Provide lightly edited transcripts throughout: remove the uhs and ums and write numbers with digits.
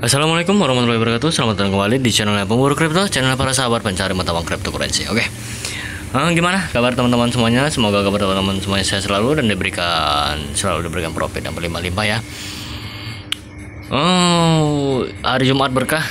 Assalamualaikum warahmatullahi wabarakatuh. Selamat datang kembali di channelnya Pemburu Kripto, channel para sahabat pencari mata uang cryptocurrency. Oke, gimana kabar teman-teman semuanya? Semoga kabar teman-teman semuanya sehat selalu dan selalu diberikan profit yang berlimpah-limpah ya. Hari Jumat berkah.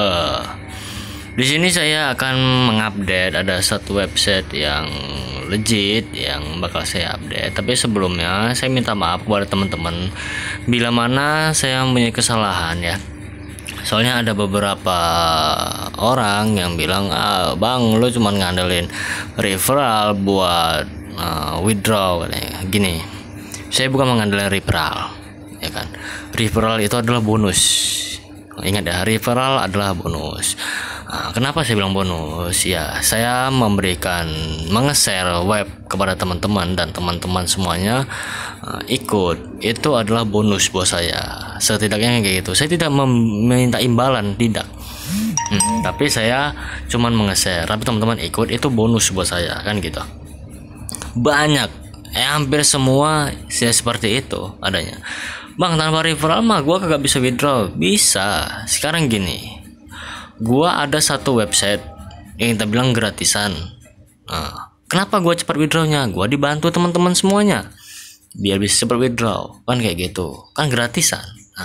Di sini saya akan mengupdate ada satu website yang legit yang bakal saya update. Tapi sebelumnya saya minta maaf kepada teman-teman bila mana saya mempunyai kesalahan ya. Soalnya ada beberapa orang yang bilang, bang, lu cuma ngandelin referral buat withdraw katanya. Gini, saya bukan mengandalkan referral, ya kan? Referral itu adalah bonus. Ingat ya, referral adalah bonus. Kenapa saya bilang bonus? Ya, saya menge-share web kepada teman-teman dan teman-teman semuanya ikut. Itu adalah bonus buat saya. Setidaknya kayak gitu. Saya tidak meminta imbalan, tidak. Tapi saya cuman menge-share. Tapi teman-teman ikut, itu bonus buat saya, kan gitu. Banyak, hampir semua saya seperti itu adanya. Bang, tanpa referral mah gua kagak bisa withdraw. Bisa. Sekarang gini, gua ada satu website yang kita bilang gratisan. Kenapa gua cepat withdrawnya? Gua dibantu teman-teman semuanya biar bisa cepat withdraw, kan kayak gitu. Kan gratisan.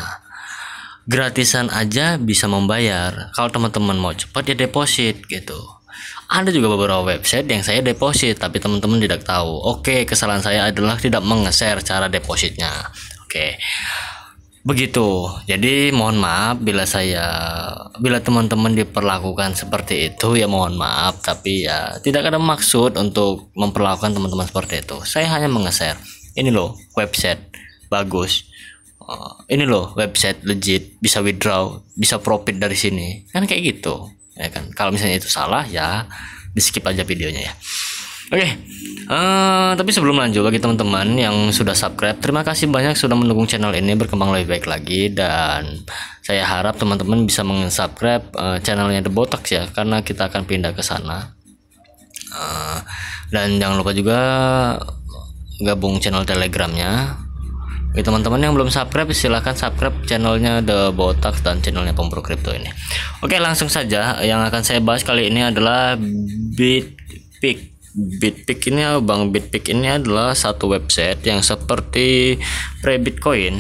Gratisan aja bisa membayar. Kalau teman-teman mau cepat ya deposit gitu. Ada juga beberapa website yang saya deposit tapi teman-teman tidak tahu. Oke, kesalahan saya adalah tidak menge-share cara depositnya. Oke. Begitu. Jadi mohon maaf bila teman-teman diperlakukan seperti itu, ya mohon maaf, tapi ya tidak ada maksud untuk memperlakukan teman-teman seperti itu. Saya hanya menge-share. Ini loh website bagus. Ini loh website legit, bisa withdraw, bisa profit dari sini. Kan kayak gitu. Ya kan. Kalau misalnya itu salah ya di-skip aja videonya ya. Oke, tapi sebelum lanjut, bagi teman-teman yang sudah subscribe, terima kasih banyak sudah mendukung channel ini berkembang lebih baik lagi, dan saya harap teman-teman bisa meng-subscribe channelnya The Botox ya, karena kita akan pindah ke sana. Dan jangan lupa juga gabung channel Telegramnya. Bagi teman-teman yang belum subscribe, silahkan subscribe channelnya The Botox dan channelnya Pemburu Kripto ini. Oke, langsung saja. Yang akan saya bahas kali ini adalah Bitpick. Bitpick ini adalah satu website yang seperti pre-Bitcoin.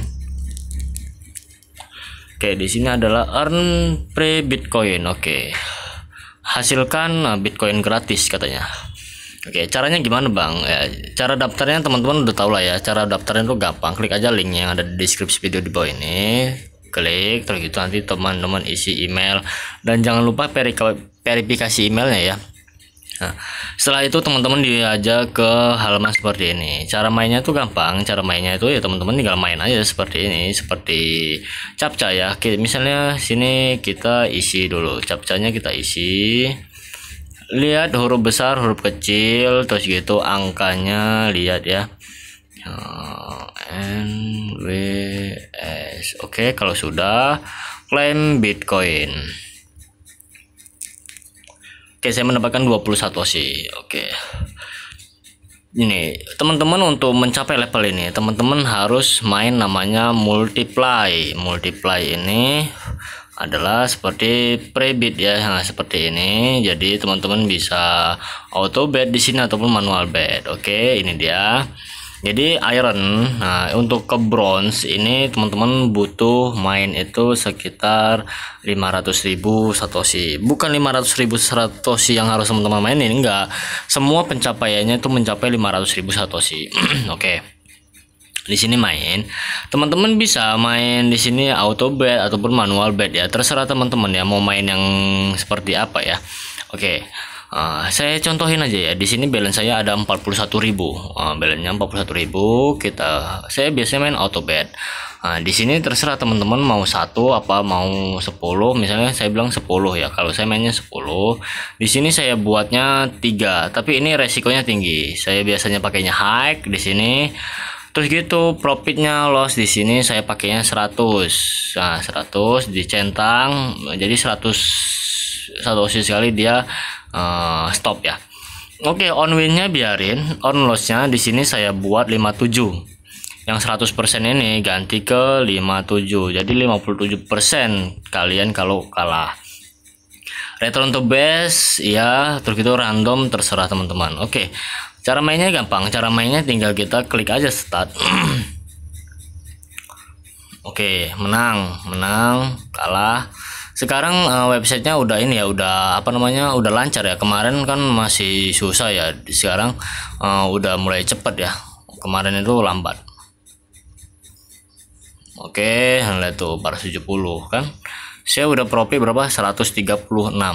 Oke, di sini adalah earn pre-Bitcoin. Oke. Hasilkan Bitcoin gratis katanya. Oke, caranya gimana, Bang? Ya, cara daftarnya teman-teman udah tahu lah ya. Cara daftarnya itu gampang. Klik aja link yang ada di deskripsi video di bawah ini. Klik, terus gitu nanti teman-teman isi email dan jangan lupa verifikasi emailnya ya. Nah, setelah itu teman-teman diajak ke halaman seperti ini. Cara mainnya tuh gampang. Cara mainnya itu ya teman-teman tinggal main aja seperti ini, seperti captcha ya. Misalnya sini kita isi dulu captchanya, kita isi. Lihat huruf besar, huruf kecil, terus gitu angkanya, lihat ya. NWS. Oke, kalau sudah klaim Bitcoin. Oke, saya mendapatkan 20 satoshi. Oke. Ini, teman-teman untuk mencapai level ini, teman-teman harus main namanya multiply. Multiply ini adalah seperti pre-bid ya, seperti ini. Jadi teman-teman bisa auto bet di sini ataupun manual bet. Oke, ini dia. Jadi iron, untuk ke bronze ini teman-teman butuh main itu sekitar 500.000 satoshi. Bukan 500.000 satoshi yang harus teman-teman mainin, enggak. Semua pencapaiannya itu mencapai 500.000 satoshi. Oke. Di sini main, teman-teman bisa main di sini auto bet ataupun manual bet ya. Terserah teman-teman ya mau main yang seperti apa ya. Oke. Saya contohin aja ya. Di sini balance saya ada 41.000. Balance-nya 41.000. Saya biasanya main auto bet. Di sini terserah teman-teman mau satu apa mau 10. Misalnya saya bilang 10 ya. Kalau saya mainnya 10. Di sini saya buatnya 3, tapi ini resikonya tinggi. Saya biasanya pakainya high di sini. Terus gitu profitnya loss di sini saya pakainya 100. Nah, 100 dicentang jadi 100 satoshi sekali dia stop ya. Oke, on win-nya biarin, on loss-nya di sini saya buat 57. yang 100% ini ganti ke 57, jadi 57% kalian kalau kalah. Return to base ya, terus itu random, terserah teman-teman. Oke, cara mainnya gampang. Cara mainnya tinggal kita klik aja start. Oke, menang, kalah. Sekarang websitenya udah ini ya, udah apa namanya, udah lancar ya. Kemarin kan masih susah ya, sekarang udah mulai cepet ya. Kemarin itu lambat. Oke, lihat tuh 470 kan. Saya udah profit berapa? 136.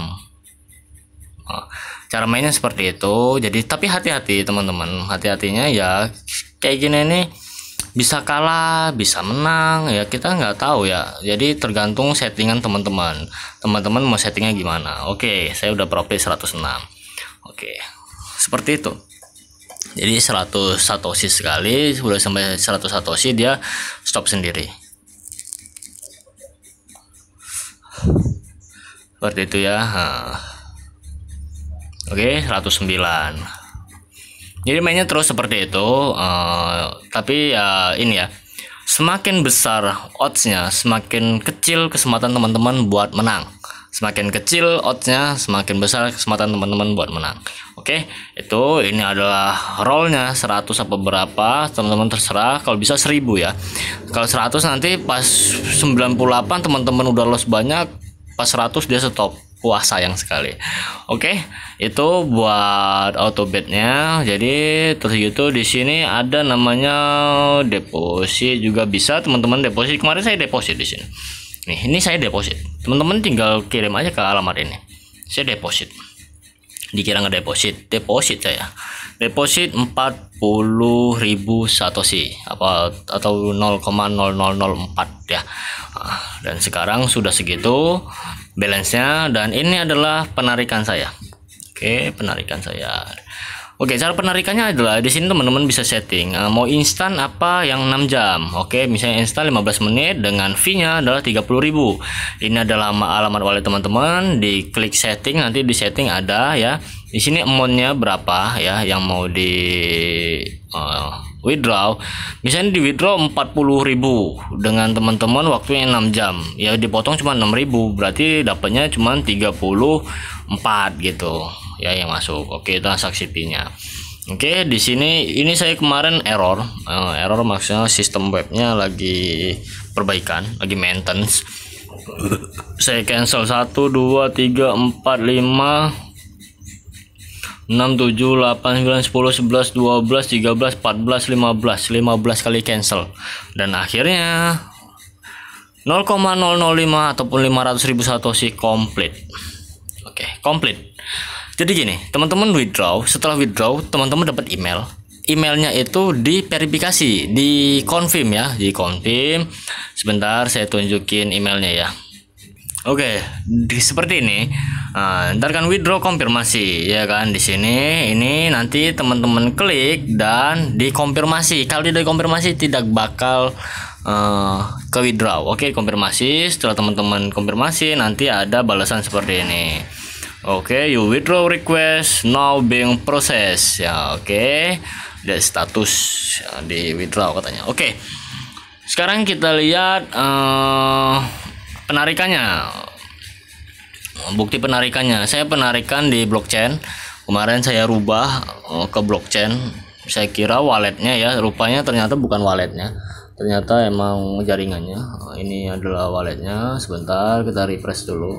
Cara mainnya seperti itu. Jadi tapi hati-hati teman-teman. Hati-hatinya ya kayak gini nih, bisa kalah, bisa menang ya, kita nggak tahu ya. Jadi tergantung settingan teman-teman. Teman-teman mau settingnya gimana. Oke, saya udah profit 106. Oke, seperti itu. Jadi 100 satoshi sekali, sudah sampai 100 satoshi dia stop sendiri. Seperti itu ya. Oke, 109. Jadi mainnya terus seperti itu. Tapi ya ini ya, semakin besar oddsnya, semakin kecil kesempatan teman-teman buat menang. Semakin kecil oddsnya, semakin besar kesempatan teman-teman buat menang. Oke, itu ini adalah rollnya 100 apa berapa teman-teman terserah. Kalau bisa 1000 ya. Kalau 100 nanti pas 98 teman-teman udah loss banyak, pas 100 dia stop. Wah, sayang sekali. Oke, itu buat auto bet-nya. Jadi terus gitu di sini ada namanya deposit juga bisa teman-teman, deposit. Kemarin saya deposit di sini. Nih, ini saya deposit. Teman-teman tinggal kirim aja ke alamat ini. Saya deposit. Dikira nggak deposit, deposit saya. Deposit 40.000 satoshi atau 0,0004 ya. Dan sekarang sudah segitu balance-nya, dan ini adalah penarikan saya. Oke, penarikan saya. Oke, cara penarikannya adalah di sini teman-teman bisa setting mau instan apa yang 6 jam. Oke, misalnya instan 15 menit dengan fee-nya adalah 30.000. Ini adalah alamat wallet teman-teman, diklik setting, nanti di setting ada ya. Di sini amount-nya berapa ya yang mau di withdraw. Misalnya di withdraw 40.000 dengan teman-teman waktunya 6 jam. Ya dipotong cuma 6.000, berarti dapatnya cuma 34 gitu ya yang masuk. Oke, transaksi fee-nya. Oke, di sini ini saya kemarin error. Error maksudnya sistem webnya lagi perbaikan, lagi maintenance. Saya cancel 1 2 3 4 5 6 7 8 9 10 11 12 13 14 15 kali cancel, dan akhirnya 0,005 ataupun 500.000 satoshi komplit. Oke, komplit. Jadi gini teman-teman, withdraw, setelah withdraw teman-teman dapat emailnya itu diverifikasi, di confirm ya, di confirm. Sebentar saya tunjukin emailnya ya. Oke, seperti ini. Ntar kan withdraw konfirmasi ya kan, di sini ini nanti teman-teman klik dan dikonfirmasi. Kalau tidak dikonfirmasi tidak bakal ke withdraw. Oke, konfirmasi. Setelah teman-teman konfirmasi nanti ada balasan seperti ini. Oke, you withdraw request now being process ya. Oke, ada status ya, di withdraw katanya. Oke, sekarang kita lihat penarikannya, bukti penarikannya. Saya penarikan di blockchain. Kemarin saya rubah ke blockchain. Saya kira walletnya ya, rupanya ternyata bukan walletnya, ternyata emang jaringannya. Ini adalah walletnya. Sebentar kita refresh dulu.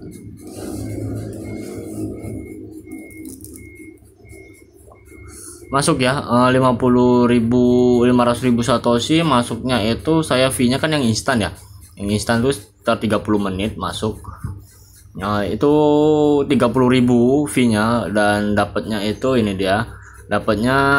Masuk ya, 500.000 satoshi masuknya itu. Saya fee-nya kan yang instan ya, yang instan tuh sekitar 30 menit masuk. Nah itu 30.000 fee-nya, dan dapatnya itu ini dia, dapatnya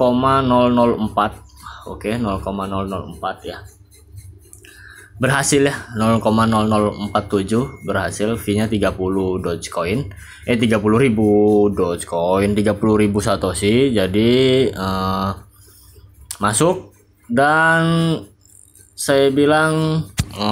0,004. Oke, 0,004 ya, berhasil ya, 0,0047 berhasil. fee-nya 30 Dogecoin, 30.000 Dogecoin, 30.000 satoshi. Jadi masuk, dan saya bilang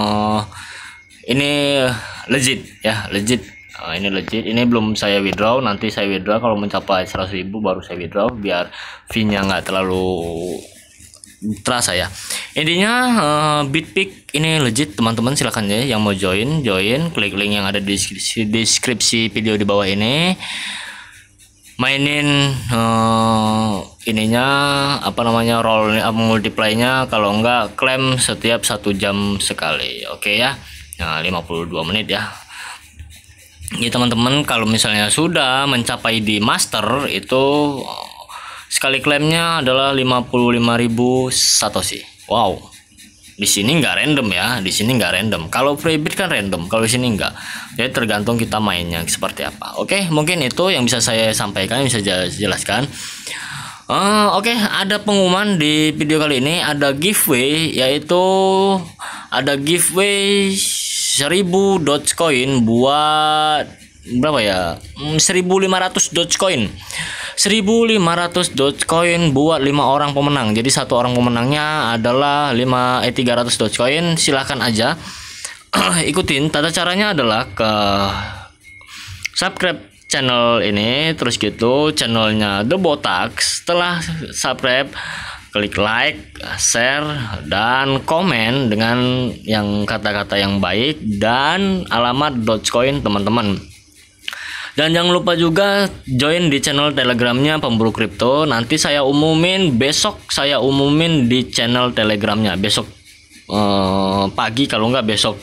ini legit ya, legit. Ini legit, ini belum saya withdraw, nanti saya withdraw kalau mencapai 100.000 baru saya withdraw, biar fee-nya nggak terlalu terasa ya. Intinya Bitpick ini legit teman-teman, silahkan ya yang mau join, klik link yang ada di deskripsi video di bawah ini. Mainin ininya apa namanya, role multiply-nya, kalau enggak klaim setiap 1 jam sekali. Oke ya. Nah, 52 menit ya. Ya teman-teman, kalau misalnya sudah mencapai di master itu sekali klaimnya adalah 55.000 satoshi. Wow. Di sini nggak random ya, di sini nggak random. Kalau Freebit kan random, kalau di sini nggak. Jadi tergantung kita mainnya seperti apa. Oke, mungkin itu yang bisa saya sampaikan, bisa jelaskan. Oke, ada pengumuman di video kali ini, ada giveaway, yaitu ada giveaway 1000 Dogecoin buat berapa ya? 1500 Dogecoin. 1500 Dogecoin buat 5 orang pemenang. Jadi satu orang pemenangnya adalah 300 Dogecoin. Silahkan aja ikutin. Tata caranya adalah ke subscribe channel ini, terus gitu channelnya The Botax. Setelah subscribe, klik like, share, dan komen dengan yang kata-kata yang baik dan alamat Dogecoin teman-teman. Dan jangan lupa juga join di channel telegramnya Pemburu Kripto. Nanti saya umumin besok, saya umumin di channel telegramnya besok pagi, kalau nggak besok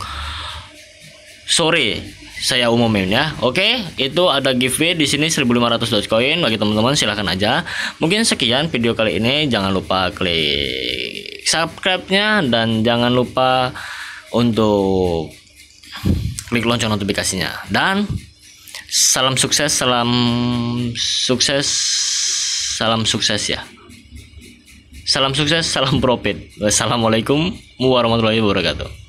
sore saya umumin ya. Oke, itu ada giveaway di sini 1500 Dogecoin bagi teman-teman, silahkan aja. Mungkin sekian video kali ini, jangan lupa klik subscribe-nya dan jangan lupa untuk klik lonceng notifikasinya. Dan salam sukses, salam sukses ya. Salam sukses, salam profit. Wassalamualaikum warahmatullahi wabarakatuh.